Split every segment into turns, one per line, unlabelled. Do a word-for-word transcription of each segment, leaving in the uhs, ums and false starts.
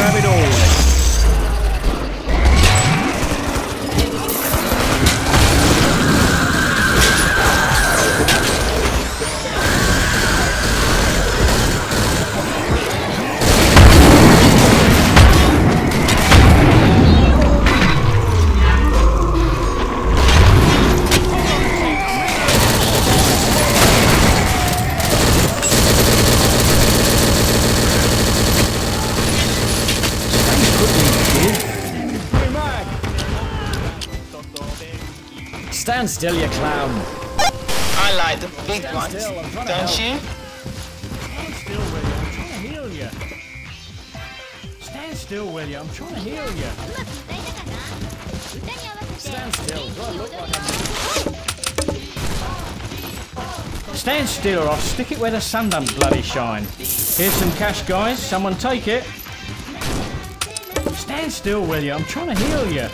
have it all.
Stand still, you clown.
I like the big
Stand
ones,
still, I'm trying to
don't
help.
you?
Stand still, will you? I'm trying to heal you. Stand still, will you? I'm trying to heal you.
Stand still. Do I look like I'm...
Stand still or I'll stick it where the sun don't bloody shine. Here's some cash, guys. Someone take it. Stand still, will you? I'm trying to heal you.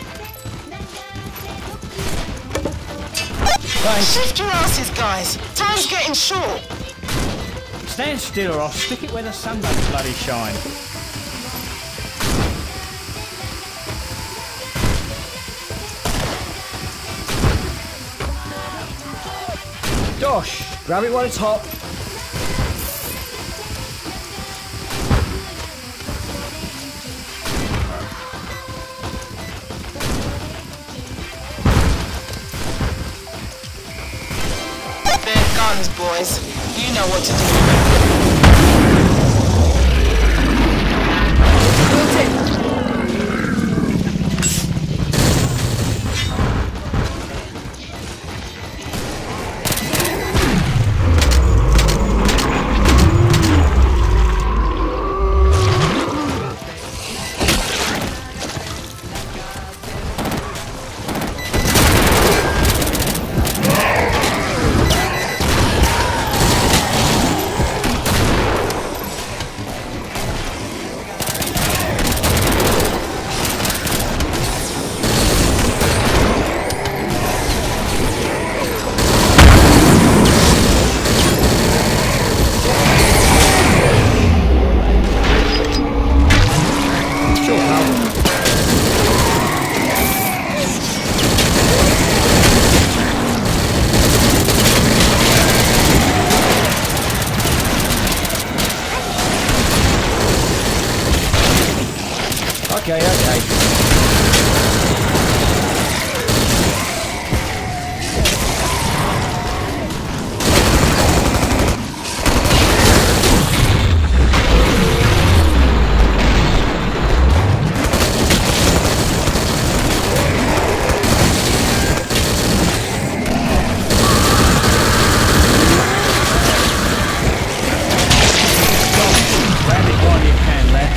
Thanks.
Shift your asses, guys. Time's getting short.
Stand still or I'll stick it where the sun don't bloody shine.
Dosh, grab it while it's hot.
They're guns, boys. You know what to do.
Okay, okay.
Grab it while you can, lads.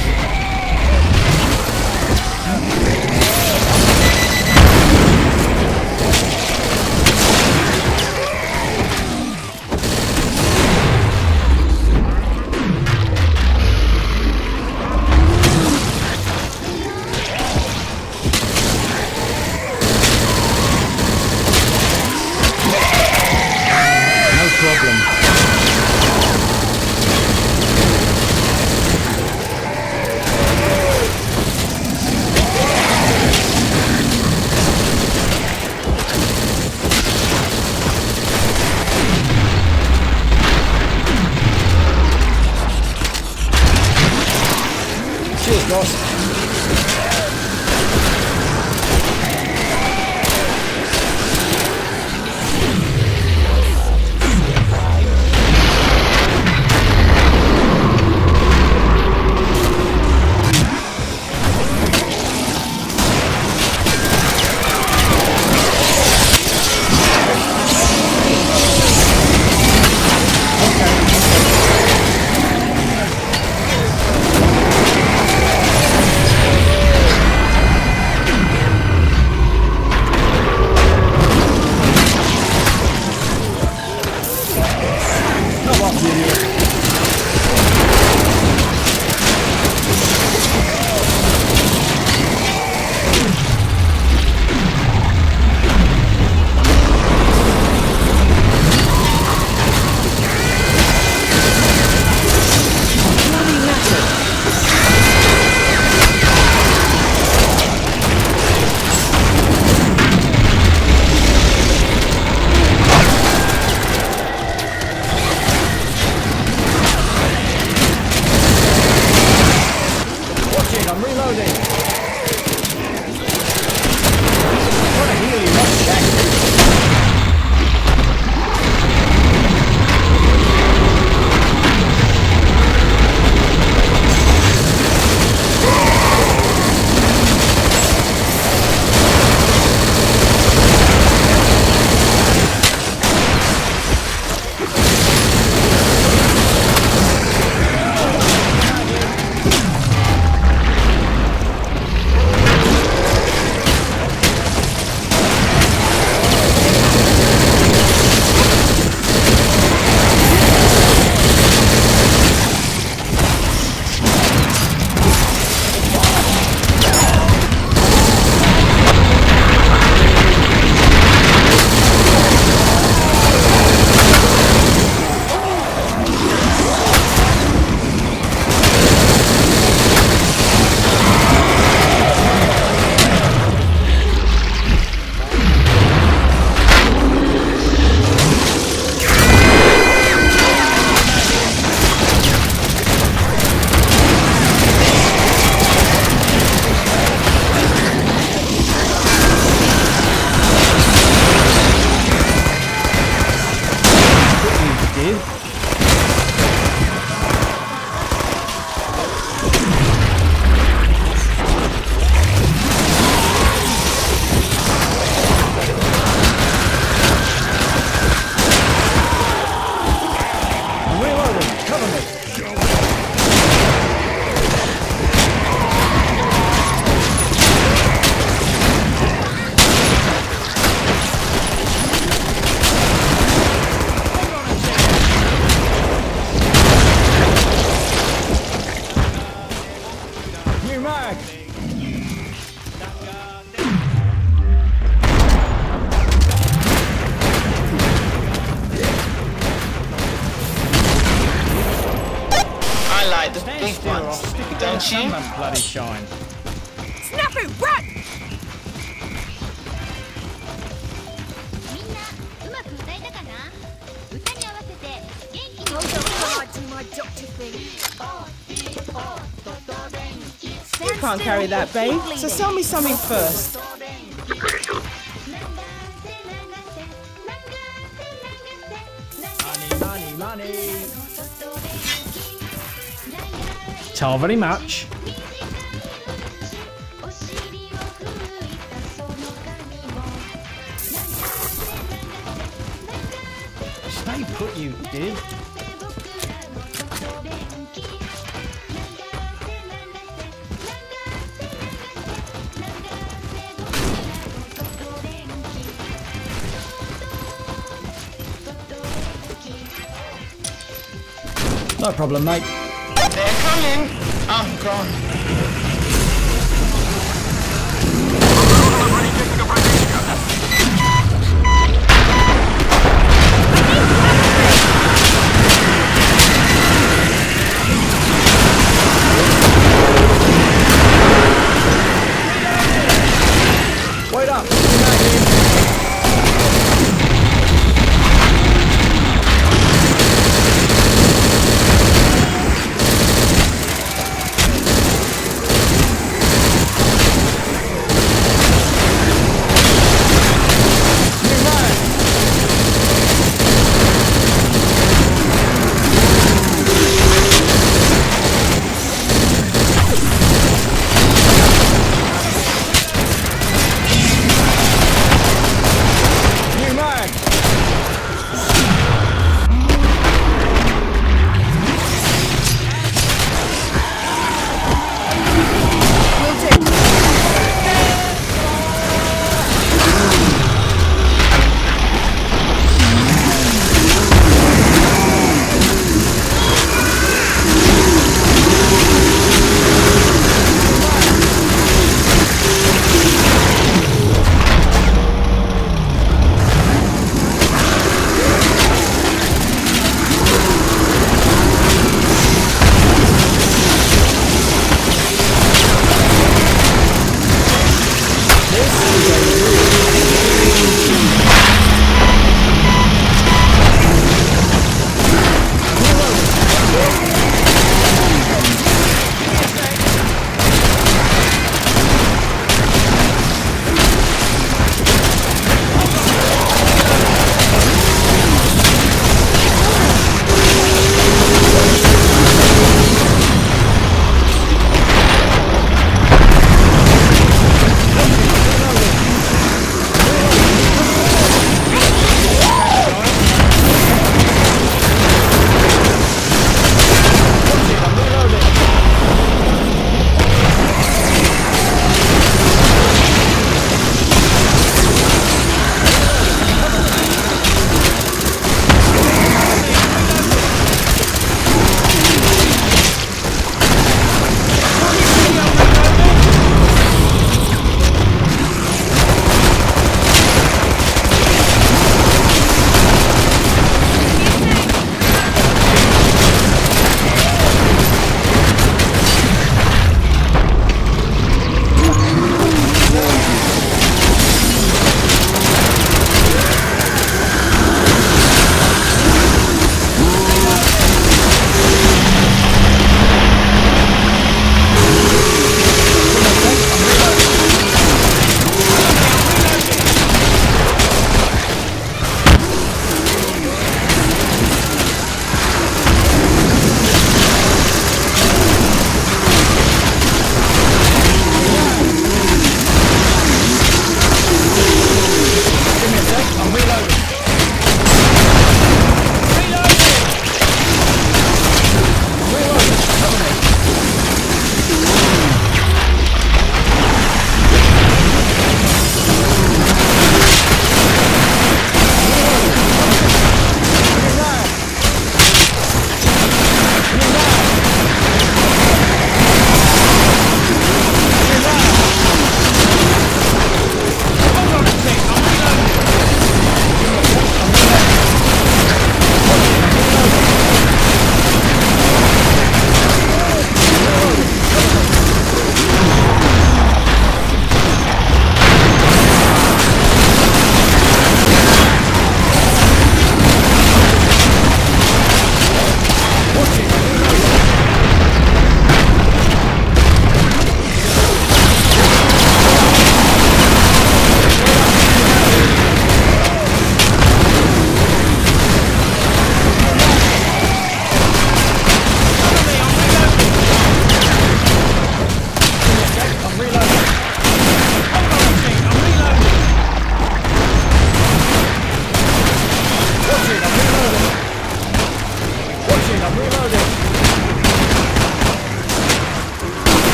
No problem.
Cheers, boss.
like the
Stand
big
still, I'll
ones,
stick it where the
don't
sun
you?
don't bloody shine.
Snafu, run!
みんなうまく歌えたかな？歌に合わせて元気に
Oh, don't lie to my doctor thing.
You can't carry that, babe. So sell me something first.
Money, money.
Tell very much. Stay put, you did.
No problem, mate.
They're coming. I'm gone.
Wait up. Come back here.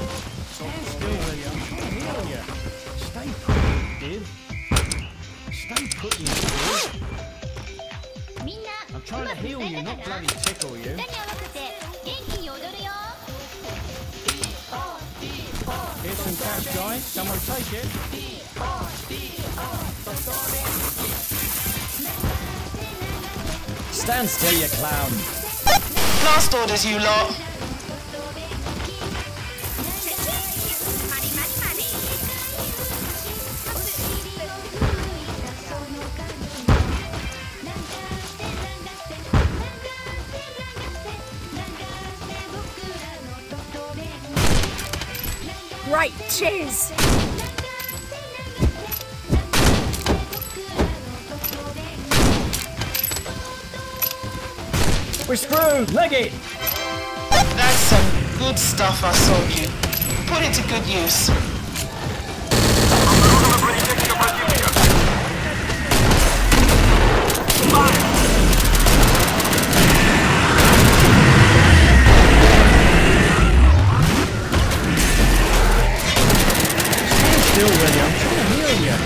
Stand still, will you? I'm trying to heal you. Stay put, dear. Stay put, you dear.
みんな
I'm trying to heal you, not bloody tickle you.
歌に合わせて元気に踊るよ
Here's some cash, guys. Someone take it.
Stand still, you clown.
Last orders, you lot.
Money, money, money. Right, cheers.
We're screwed. Leg it.
That's some good stuff I sold you. Put it to good use.
Stand still, will you? I'm trying to heal you.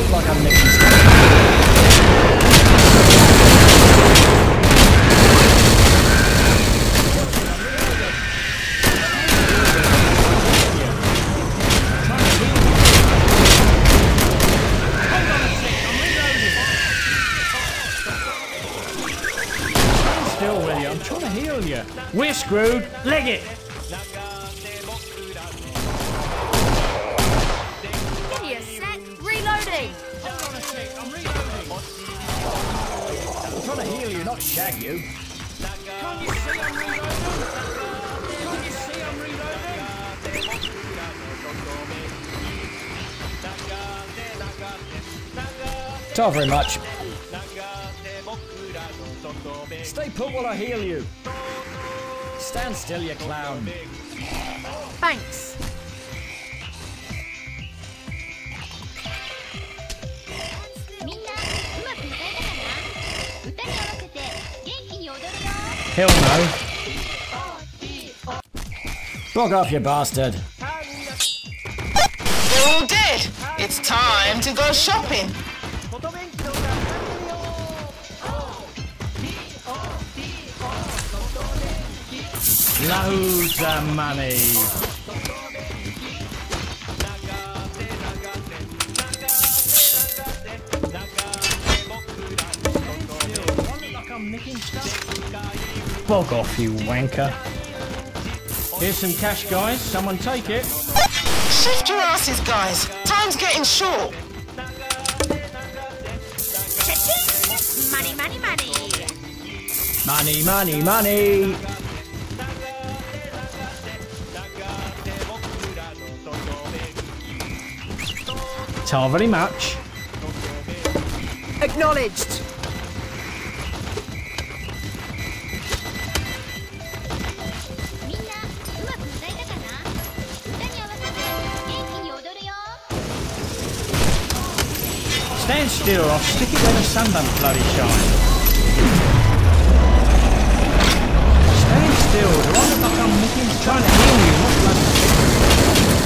look like I'm nicking stuff.
Still with you. I'm trying to heal you. We're screwed. Leg it.
Give me a sec. Reloading.
Hold on a sec. I'm reloading.
I'm trying to heal you, not shag you.
Can't you see I'm reloading? Can't you see I'm reloading?
Not very much. Stay put while I heal you. Stand still, you clown.
Thanks.
Hell no. Bog off, you bastard.
They're all dead. It's time to go shopping.
Loads of money. Like I'm nicking stuff. Bog off, you wanker. Here's some cash, guys. Someone take it.
Shift your asses, guys. Time's getting short.
Cha-ching. Money, money, money.
Money, money, money.
Not very much.
Acknowledged.
Stand still, I'll stick it where the sun don't bloody shine. Stand still, do I look like I'm nicking, trying to heal you, not bloody...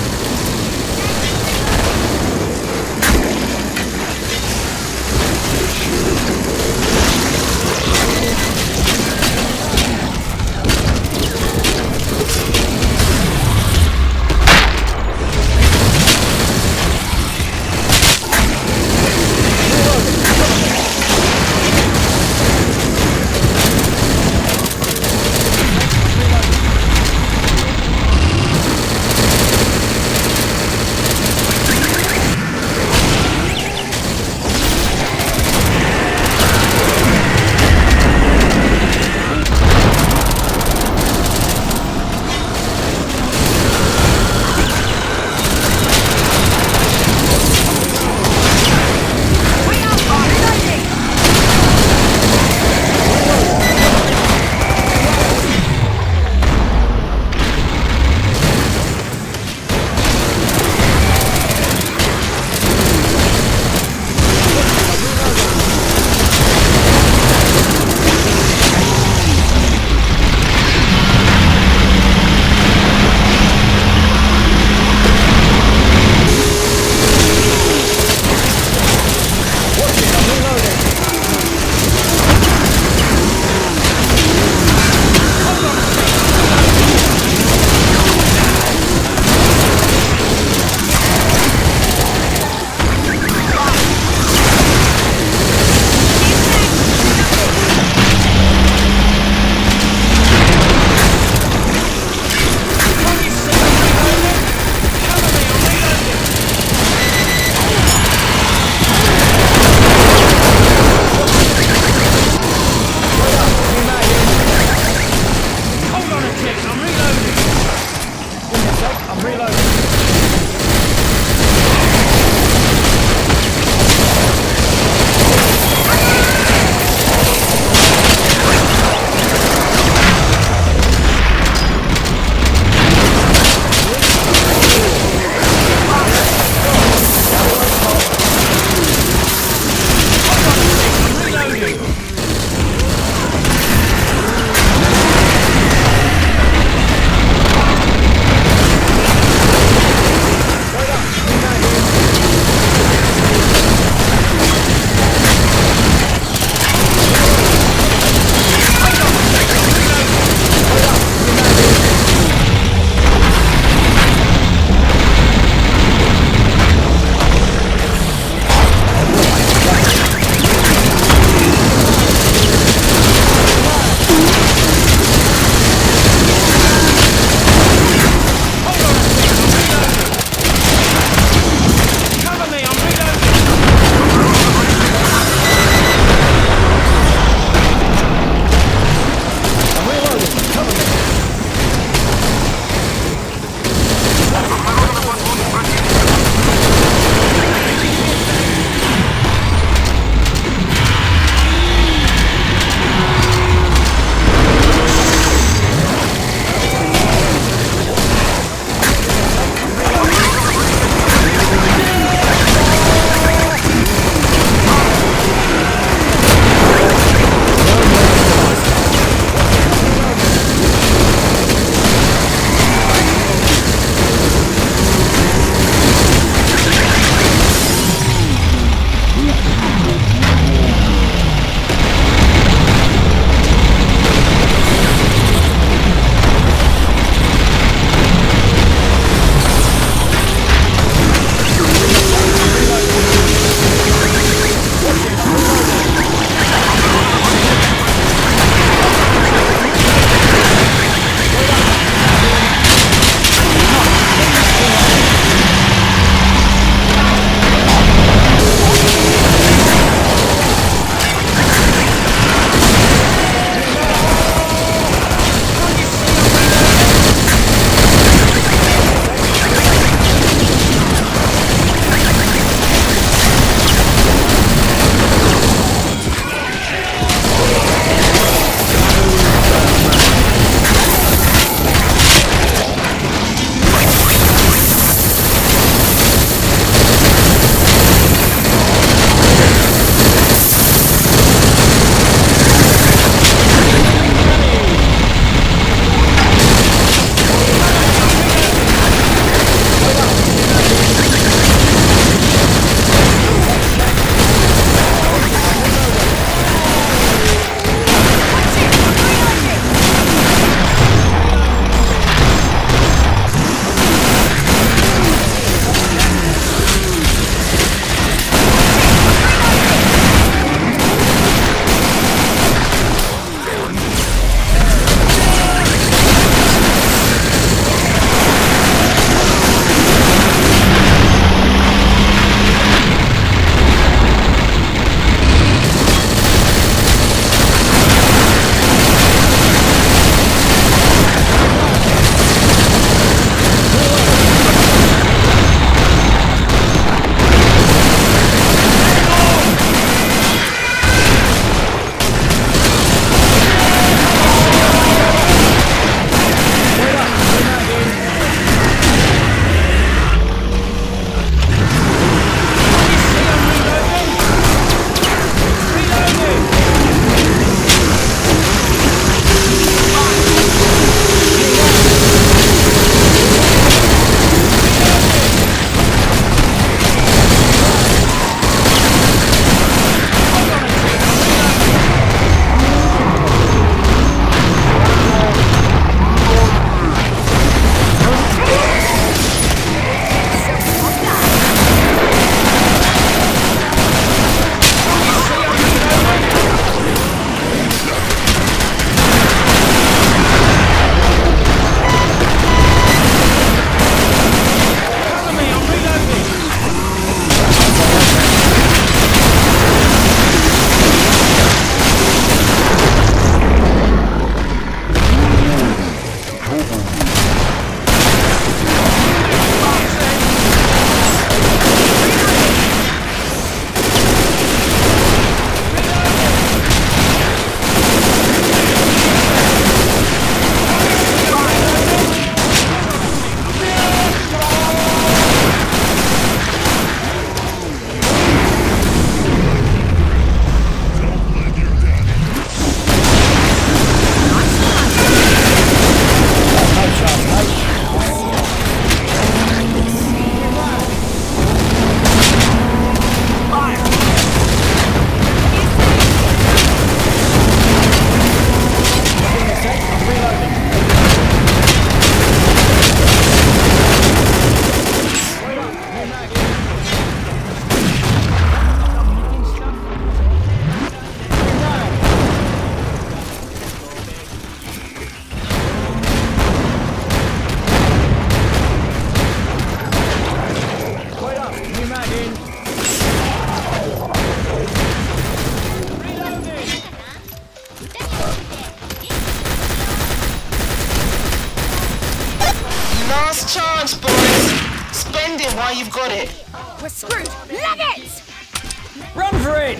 You've got it.
We're screwed. Leg it!
Run for it!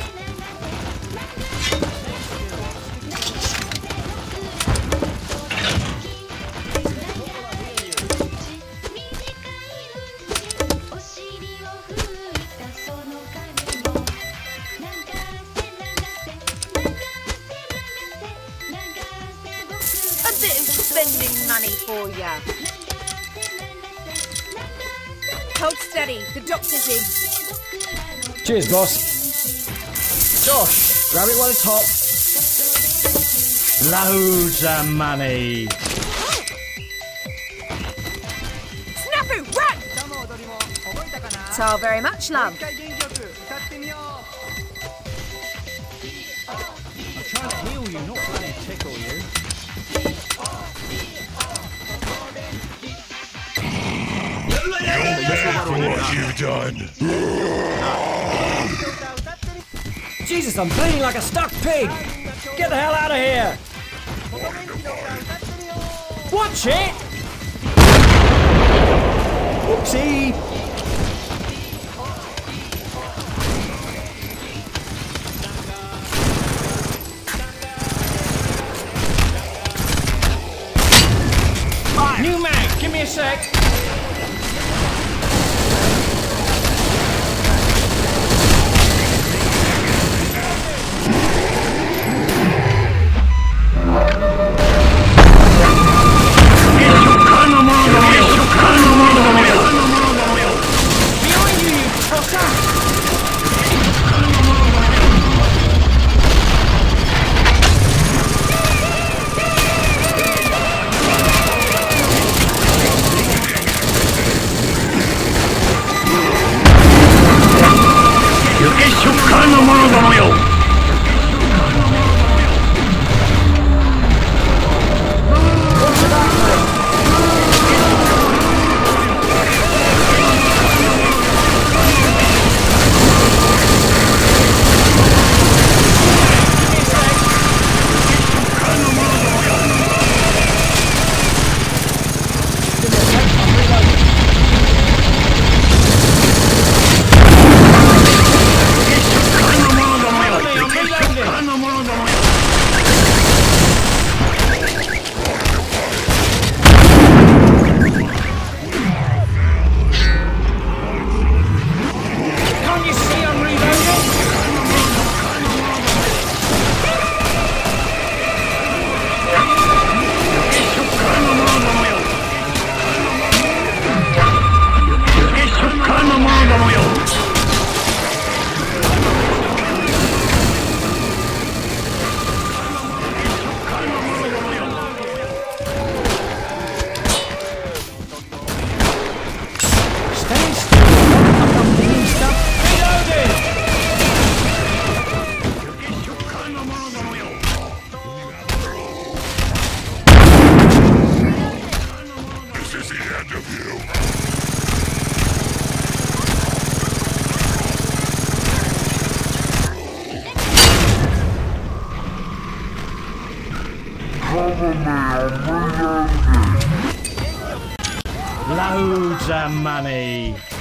A bit of spending money for ya. Hold steady. The doctor's in.
Cheers, boss. Josh, grab it while it's hot.
Loads of money.
Snafu, run! So very much, love.
I'm trying to heal you, not bloody tickle you.
What you done?
Jesus, I'm bleeding like a stuck pig! Get the hell out of here! Watch it!
Whoopsie! New mag, give me a sec. Behind you, you tosser! Loads of money.